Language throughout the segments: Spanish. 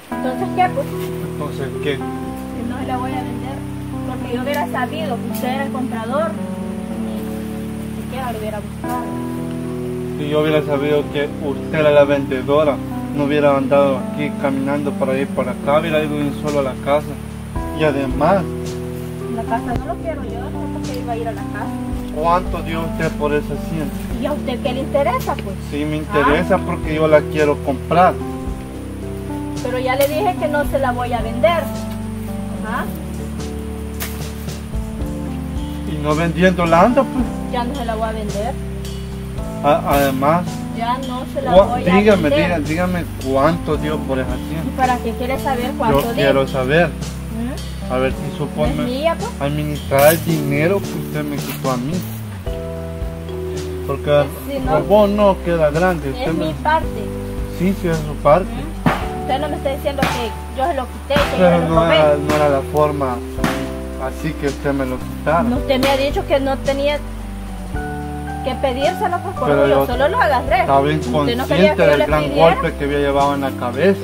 Entonces, ¿qué? Pues, Entonces, ¿qué? que no se la voy a vender. Porque yo hubiera sabido que usted era el comprador, ni siquiera lo hubiera buscado. Si yo hubiera sabido que usted era la vendedora, no hubiera andado aquí caminando para ir para acá, hubiera ido de un solo a la casa. Y además, La casa no lo quiero yo, no sé por qué iba a ir a la casa. ¿cuánto dio usted por esa hacienda? ¿Y a usted qué le interesa, pues? Sí, me interesa porque yo la quiero comprar. Pero ya le dije que no se la voy a vender. Ajá. Y no vendiéndola anda, pues. Ya no se la voy a vender. Además, Ya no se la voy a vender. dígame cuánto dio por esa ¿Y hacienda. para qué quiere saber cuánto Yo dio? quiero saber, ¿Mm? a ver si ¿No es supone mía, pues? administrar el dinero que usted me quitó a mí. Porque Si no, vos no queda grande. es mi parte. Sí, sí, es su parte. Usted no me está diciendo que yo se lo quité y que yo Pero se lo no robé. era la forma así que usted me lo quitara. No, usted me ha dicho que no tenía que pedírselo, pues por Pero eso yo yo solo lo agarré. Estaba Usted no quería inconsciente que yo del le gran pidiera. golpe que había llevado en la cabeza.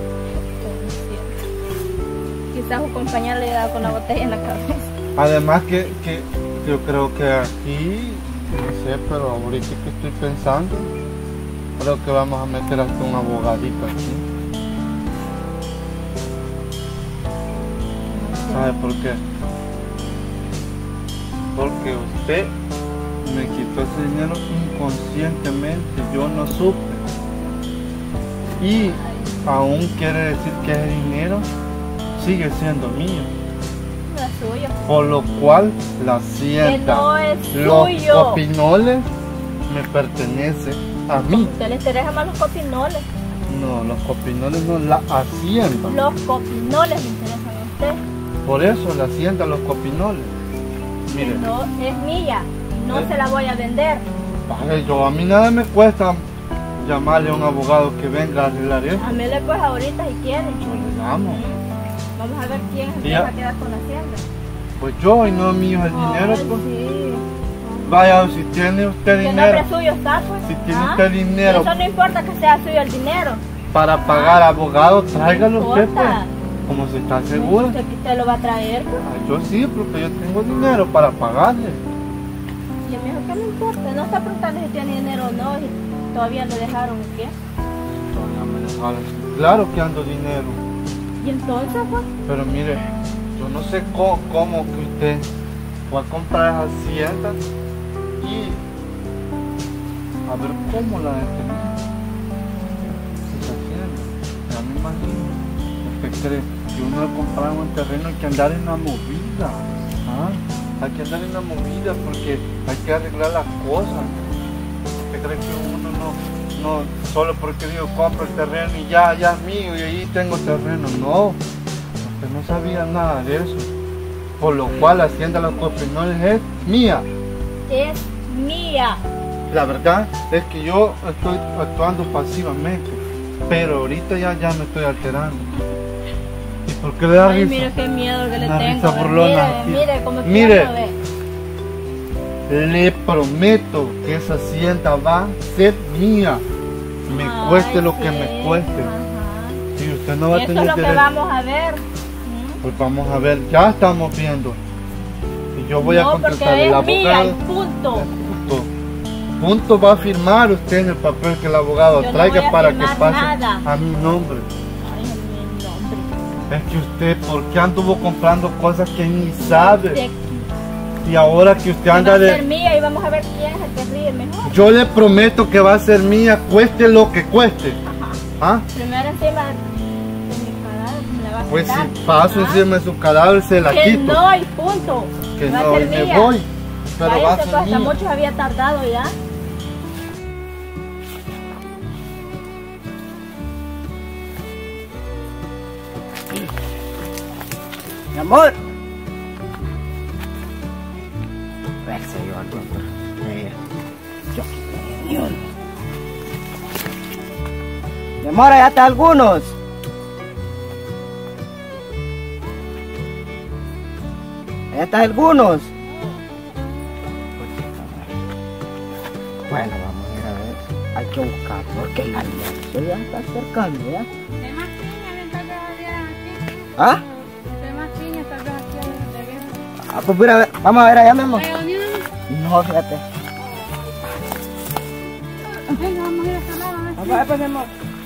Quizás su compañera le ha dado con la botella en la cabeza. Además que yo creo que aquí, no sé, pero ahorita que estoy pensando, creo que vamos a meter hasta un abogadito aquí. ¿Sabe por qué? Porque usted me quitó ese dinero inconscientemente, yo no supe. Y aún quiere decir que ese dinero sigue siendo mío. No es suyo. Por lo cual la Que hacienda, no es los suyo. copinoles me pertenecen a mí. ¿Usted le interesa más los copinoles? No, los copinoles no, la hacienda. Los copinoles le interesan a usted. Por eso la hacienda, los copinoles. Que Mire, no es mía. No se la voy a vender. vale, a mí nada me cuesta llamarle a un abogado que venga a arreglar eso. A mí le pues ahorita si quiere. Vamos. Vamos a ver quién se Ya. va a quedar con la hacienda. Pues yo y no mío el dinero, Ay, pues. sí. Vaya, si tiene usted ¿Qué dinero, nombre suyo está, pues? si tiene ¿Ah? usted dinero Eso no importa que sea suyo el dinero. para pagar abogado, tráigalo No usted, pues. importa. Como se está segura. Usted lo va a traer, pues. Ah, yo sí, porque yo tengo dinero para pagarle. Y él me dijo, ¿qué me importa? No está preguntando si tiene dinero o no, si todavía le dejaron o qué. Todavía me dejaron. Claro que ando dinero. Y entonces, pues, Pero mire, yo no sé cómo que usted va a comprar esa hacienda y a ver cómo la determina. Esa hacienda, ya me imagino. ¿Usted cree que uno al comprar un terreno hay que andar en la movida? ¿Ah? Hay que andar en la movida porque hay que arreglar las cosas. ¿Usted cree que uno no solo porque digo compro el terreno y ya es mío y ahí tengo terreno? No, usted no sabía nada de eso. Por lo cual la hacienda de los copinoles es mía. es mía. La verdad es que yo estoy actuando pasivamente, pero ahorita ya me estoy alterando. ¿Y por qué le da Ay, risa? mire qué miedo que le Una tengo. risa burlona. Mire cómo Mire. quiero ver. Le prometo que esa hacienda va a ser mía. Me Ay, cueste lo que sí. me cueste. Ajá. Si usted no va a Eso es tener lo que derecho, vamos a ver. pues vamos a ver, ya estamos viendo. Y yo voy a No, contratar porque el es mía abogado. y punto. Punto va a firmar usted en el papel que el abogado Yo no traiga voy a para que firmar pase nada. a mi nombre. Ay, mi nombre. Es que usted, ¿por qué anduvo comprando cosas que ni sabe? De- Y ahora que usted va a anda ser de... mía y vamos a ver quién es el que ríe mejor. Yo le prometo que va a ser mía, cueste lo que cueste. ¿Ah? Primero encima de mi cadáver me la va a Pues quitar. si paso Ah, encima de su cadáver se la que quito. no y punto. Que va a no, ser y me mía. voy. Pero va a Váyase, ser pues, hasta mía. mucho había tardado ya. Mi amor. Verse yo algo. Yo ni uno. Mi amor, allá está algunos. Allá está algunos. Bueno, vamos a ir a ver. Hay que buscar porque el almuerzo ya está cercano, ¿ya? Además, sí, me aventó ¿Ah? Soy más piña, tal vez aquí de viejo. Ah, pues mira, vamos a ver allá, mi amor. ¿Hay unión? No, fíjate. Venga, vamos a ir a este lado, a ver. Vamos a ver, pues, mi amor.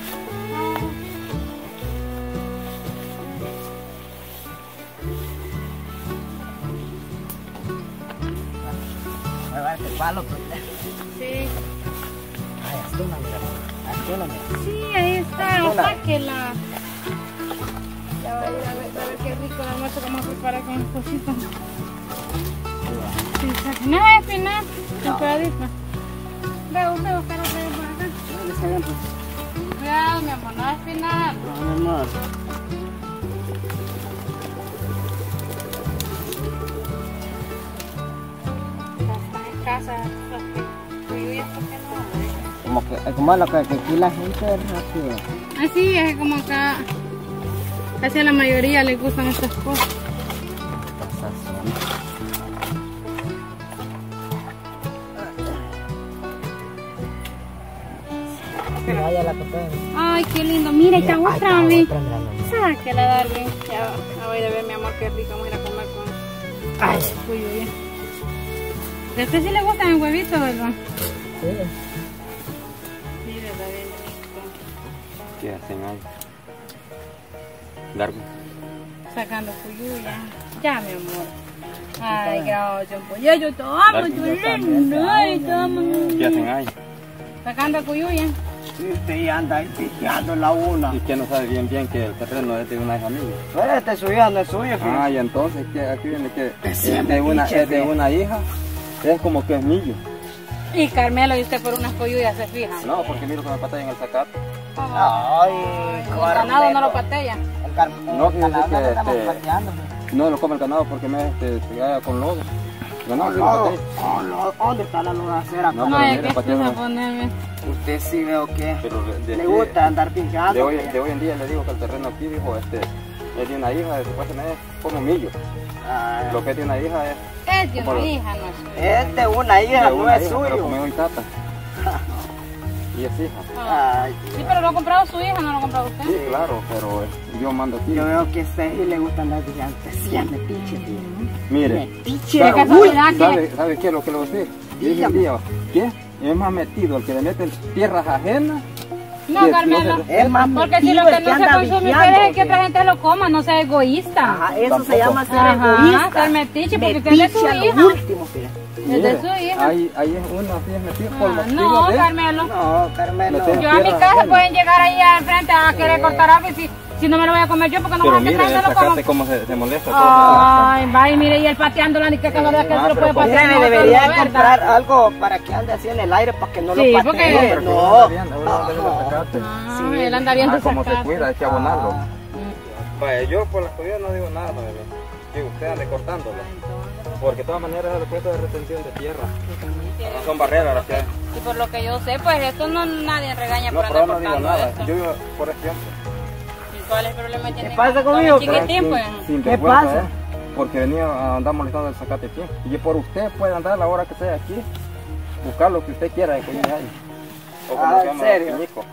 Me va a este palo, pues. Sí. Ay, hasta una, mira. Hasta una, mira. Sí, ahí está, sáquela. Ya va a ir a ver qué rico el almuerzo que vamos a preparar con los cositos. Sí, sáquela. No es espinal, temperadita. Veo, pero veo por acá. Cuidado, mi amor, no es espinal. No, mi amor. Estás en casa, cuyuyas, ¿por qué no? Como es lo que aquí la gente es rápido. Así es como acá, casi a la mayoría les gustan estas cosas. Vaya la copa. Ay, qué lindo. Mira, está otra, Darwin. otra, mira, Sáquela, Darwin. Ya voy a ver, mi amor, qué rico. Vamos a ir a comer con Ay. cuyo. ¿A usted sí le gustan el huevito, verdad? Sí. Mira, está bien rico. ¿Qué hacen ahí? Darwin. Sacando cuyuya. Ya, mi amor. Ay, gracias, pollo. Toma, tu lindo. Ay, toma. ¿Qué hacen ahí? Sacando cuyuya. Sí, usted anda ahí pisteando la una. ¿Y que no sabe bien que el terreno es de una hija mía? Pero este suyo no es suyo, fíjate. Ah, y entonces ¿qué? Aquí viene que es siempre de una, pinche, es de una hija, es como que es mío. Y Carmelo, y usted por unas cuyuyas se fija. No, porque miro que me patea en el zacate. Ay, El ganado no lo patea. No, fíjese ganado que, no estamos este, pateando. No lo come el ganado porque me pega con lodo. Ganado sí lo No, patea. ¿dónde está la lodacera? No, No, pero es mira, que pateando. a ponerme. Usted sí veo que Pero le gusta andar pinchando. de hoy en día le digo que el terreno aquí, dijo, es de una hija, supuestamente es como mío. Ay, Lo que es de una hija es Es de una hija, no es. es de una hija, de no una es hija, pero suyo. como hoy tata. Y es hija. Ay, Sí, pero lo ha comprado su hija, no lo ha comprado usted. Sí, claro, pero yo mando aquí. yo veo que a usted sí le gusta andar pinchando. Sí, ande pinche, tío. Mire, Pinche. Qué casualidad que. ¿sabe qué es lo que le voy a decir? Dije Dígame. un día, ¿qué? Es más metido el que le mete en tierras ajenas. No, que Carmelo. Es más Porque si metido lo que el no se anda consume vigiando, usted es que ¿o qué? otra gente lo coma, no sea egoísta. Ajá, eso Tampoco. se llama ser Ajá, egoísta. ser metiche, porque usted es de su Metiche a lo hija. último, fíjate. Es de su hija. Ahí es una, sí es metido por Ah, los no, de... Carmelo. No, Carmelo. Meter- Yo a mi tierra casa ajena. pueden llegar ahí al frente a querer cortar algo y si no me lo voy a comer yo, porque no Pero voy a mire, meter, el no lo como. zacate cómo se molesta. Ay, va y mire, y él pateándola, ni que cada vez que Ah, se lo pero puede pues, patear. Mire, no, debería ¿verdad? comprar algo para que ande así en el aire para que no Sí, lo porque- patee. Pero No. Ah, Sí. él anda viendo Cómo se zacate. cuida, hay que abonarlo. Ah. Vaya, yo por las cosas no digo nada, bebé. Que usted ande cortándolo. Porque de todas maneras es el puesto de retención de tierra. No son barreras las que hay. Y por lo que yo sé, pues esto no nadie regaña No, por pero andar no digo cortando nada. esto. Yo vivo por ejemplo. ¿Y cuál es el problema que tiene pasa con conmigo? el chiquitín, pues? Sin ¿Qué vergüenza, pasa? Porque venía a andar molestando el zacate pie. Y por usted puede andar a la hora que sea aquí, buscar lo que usted quiera de que hay. O como Ah, se ¿en llama, serio? piñico.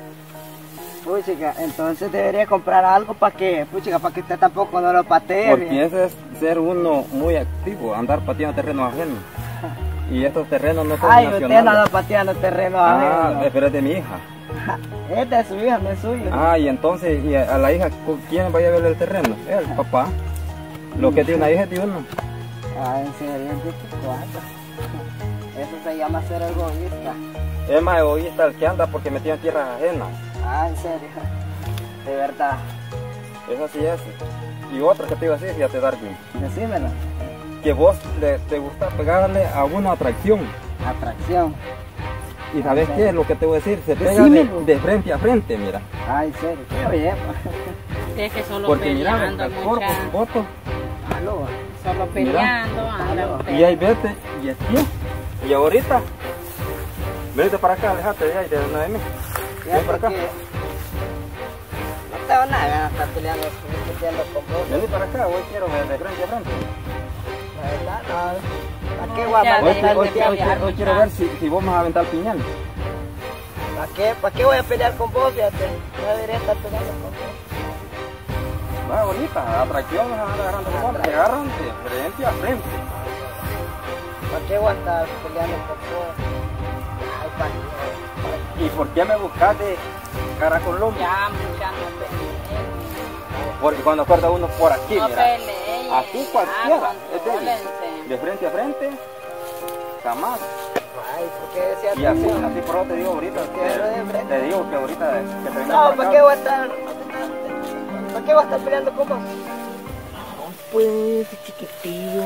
Puchica, entonces debería comprar algo para que, puchica, para que usted tampoco no lo patee. Porque ese es ser uno muy activo, andar pateando terrenos ajenos. Y estos terrenos no son Ay, usted nacionales. anda pateando terreno Ah, ajeno. pero es de mi hija. Es de su hija, no es suyo. Ah, y entonces, y a la hija, ¿quién va a llevar el terreno? El papá. Lo que es de una hija es de uno. Ah, en serio, ¿de qué cuánto? Eso se llama ser egoísta. Es más egoísta el que anda porque metía en tierras ajenas. Ah, en serio. De verdad. Eso sí es. Y otra que te iba a decir, fíjate, Darwin, Decímelo. que vos te gusta pegarle a una atracción. Atracción. ¿Y sabes qué es lo que te voy a decir? Se pega Decímelo. de frente a frente, mira. Ah, en serio. Qué bien. Es que solo Porque mira, peleando, el cuerpo, mucha. su foto, Aló. Solo peleando, anda usted. y ahí vete, y aquí. Y ahorita, venite para acá, alejate de ahí, de una de mí. Ven para acá. Que no tengo nada ganas de estar peleando con vos. Vení para acá, hoy quiero de frente a frente. La verdad, no. ¿Para qué voy Ya, a Hoy, pelear? hoy quiero ver si vos me vas a aventar piñal. ¿Para qué voy a pelear con vos? Fíjate. No debería estar peleando con vos. no es bonita, atracción es andar agarrando los hombres, se agarran de frente a frente. ¿Para qué voy a estar peleando por vos? Ay, ¿para qué? ¿Y por qué me buscas de cara con lomo? Ya, mucha, no peleen. Porque cuando corta uno por aquí, No mira, peleen. aquí cualquiera, Contrólense. de frente a frente, jamás. Ay, ¿por qué decía Y así por eso te digo ahorita, te digo que ahorita que te venga No, para ¿para acá. qué voy a estar? ¿Para qué voy a estar peleando con vos? No, pues, de chiquitillo,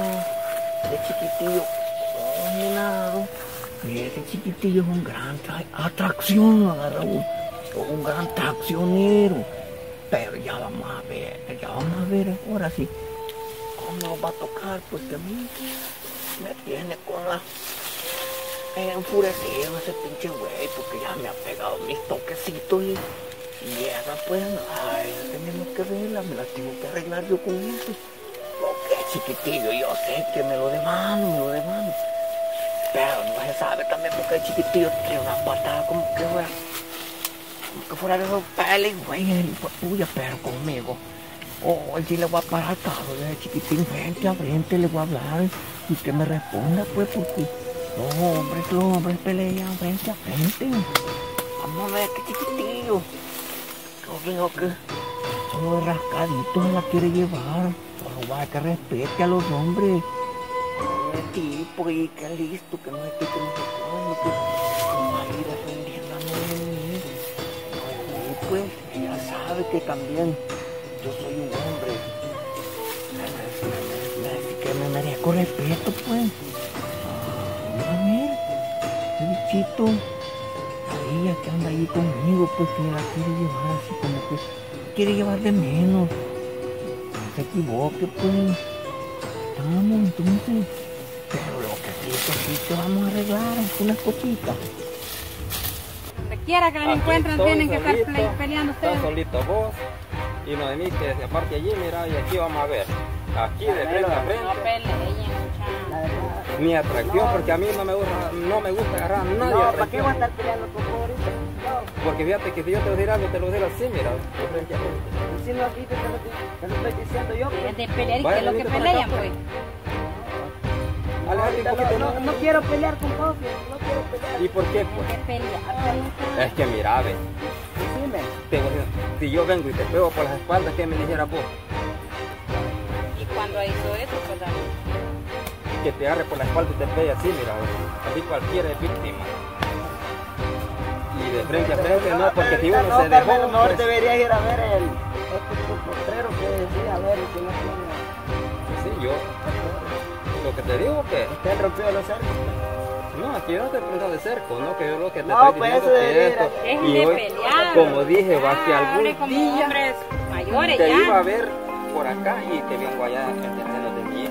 combinado. Mira, ese chiquitillo es un gran atracción, Raúl, un gran traccionero. Pero ya vamos a ver ahora sí cómo nos va a tocar, porque a mí me tiene con la enfurecido ese pinche güey, porque ya me ha pegado mis toquecitos y esa pues, ay, tenemos que verla, me la tengo que arreglar yo con eso. Porque chiquitillo, yo sé que me lo de mano, pero no se sabe también porque el chiquitillo tiene una patada como que fuera de esos peles, güey, puya, pero conmigo. Oh, sí le voy a parar al carro, el chiquitín frente a frente, le voy a hablar y que me responda, pues, porque los hombres pelean frente a frente. Vamos a ver qué chiquitillo. Yo veo que solo rascaditos se la quiere llevar. Solo va a que respete a los hombres. El tipo y que listo, que no es que no se puede, que va a ir defendiendo a mí. Y pues, ella sabe que también yo soy un hombre. Que me merezco respeto, pues. A ver, el bichito, ella que anda ahí conmigo, pues que la quiere llevar así como que quiere llevar de menos. No se equivoque, pues. Estamos entonces. Pero lo que sí que vamos a arreglar unas cositas. Donde quiera que los Aquí encuentren estoy tienen que estar solito, peleando Estás ustedes. solito vos y Noemí que aparte allí, mira, y aquí vamos a ver. Aquí de frente a No frente. peleen, muchachos. Mi atracción, porque a mí no me gusta agarrar a nadie. No, ¿para atracción. qué voy a estar peleando con vos ahorita? No, Porque fíjate que si yo te voy a decir algo, te lo voy a decir así, mira, de frente a frente. diciendo aquí te lo estoy diciendo yo. Es Pues. de pelear y Vaya, que es lo que venite para pelean, acá, pues. Alejate un Ahorita poquito, no quiero pelear con vos, no quiero pelear. ¿Y por qué? Es Pues de pelear. es que mira, ve, Decime. si yo vengo y te pego por las espaldas, ¿qué me dijeras vos? Y cuando hizo eso, pues también. Que te agarre por la espalda y te pegue así, mira, así cualquiera es víctima. Y de frente a frente no, porque si uno se dejó, Carmelo, mejor pues, deberías ir a ver este potrero que decía, a ver si no tiene. sí, yo, lo que te digo que, Usted rompió los cercos. no, aquí yo no te pregunto de cerco, ¿no? Que yo lo que te No, estoy pues diciendo eso que debería esto, Es y de hoy, pelear. como dije, va que Hable algún como día hombres mayores te ya. iba a ver por acá y te vengo allá en terreno de mi hija.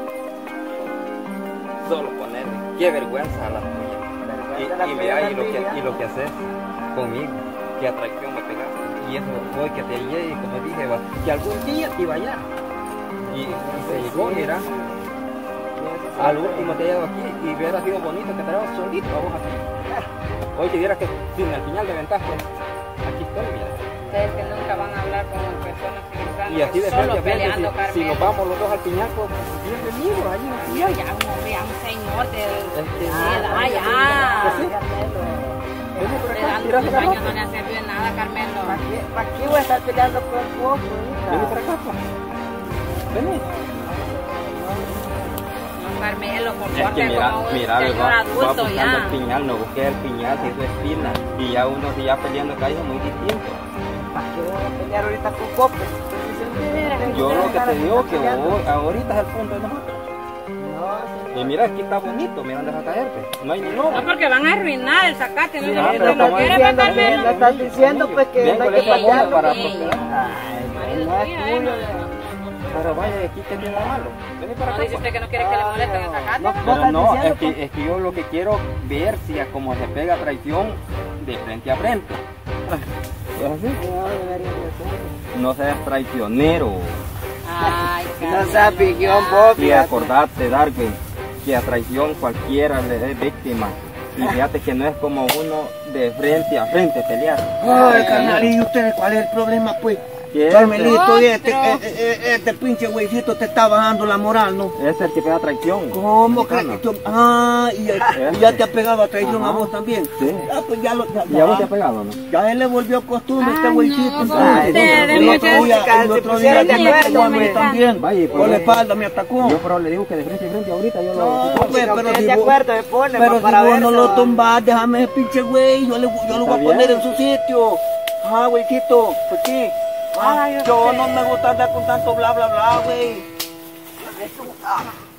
Solo ponerle, qué vergüenza a la tuya. Y mira, y lo que haces conmigo, qué atracción me pegaste. Y eso fue que te hallé y como dije, va, que algún día te iba allá. Y se llegó, mira. Al último te he llegado aquí y hubiera sido bonito que te llevas solito a vos aquí. Hoy te dieras que sin el piñal de ventaja, pues, aquí estoy, mira. Ustedes que nunca van a hablar con personas que están Y así de frente solo a frente, peleando, si Carmen. nos vamos los dos al piñal, pues bienvenido, ahí en el Yo piñal. ya un hombre, ya un señor de que- edad, ya. Pues sí. Vení por De acá, tantos tirate la años ropa. no le ha servido de nada, Carmelo. ¿Para qué voy a estar peleando con vos, Vení por acá, pues. Vení. No, Carmelo, por Es que favor, mira, como un mira, señor va adulto buscando el ya. piñal, no busqué el piñal, si eso es espina. Y ya uno si ya peleando acá es muy distinto. ¿Para qué voy a pelear ahorita con vos? Pues? Yo lo que te digo que hoy, ahorita es el punto de nosotros. No, Y mira, aquí está bonito, mira, deja caerte. No hay ni No, lobo. porque van a arruinar el zacate, no sí, sé Ah, si pero usted lo como quiere, diciendo, pues, Carmelo. le estás diciendo pues que Vengo no hay de que esta forma pelearlo. para Sí. prosperar. Ay, no es tuyo. Pero vaya, aquí que tiene malo. Vení para No acá. dice usted que no quiere que le molesten el zacate. No, Pero estás no, diciendo, es que yo lo que quiero ver si a como se pega traición de frente a frente. ¿Es así? No debería de ser. No seas traicionero. Ay, No Carmelo, seas piquión, ya. vos, Y fíjate. acordate, Darwin, que a traición cualquiera le es víctima. Y fíjate que no es como uno de frente a frente pelear. Ay, carnal, ¿y ustedes cuál es el problema, pues? Carmelito, y Otro. este pinche güeycito te está bajando la moral, ¿no? Ese es el que pega traición. ¿Cómo que Mexicano. tú? Y ya te ha pegado a traición a vos también. Sí. Ah, pues ya lo. ¿Y a vos te ha pegado, no? Ya él le volvió costumbre este Ay, güeycito. no, entonces. ustedes, El otro día- muchachos, el otro se día pusieron de me acuerdo, atacó a mí hombre. también. Vaya, Por la espalda me atacó. Yo pero le digo que de frente a frente ahorita yo lo... No, pues, Pero pero que si de vos, acuerdo me pone pero si para vos ver. no lo tumbas, déjame ese pinche güey, yo lo voy Está a poner bien. en su sitio. Ah, güeycito, pues sí. Ay, Yo usted. no me gusta andar con tanto bla bla bla, güey.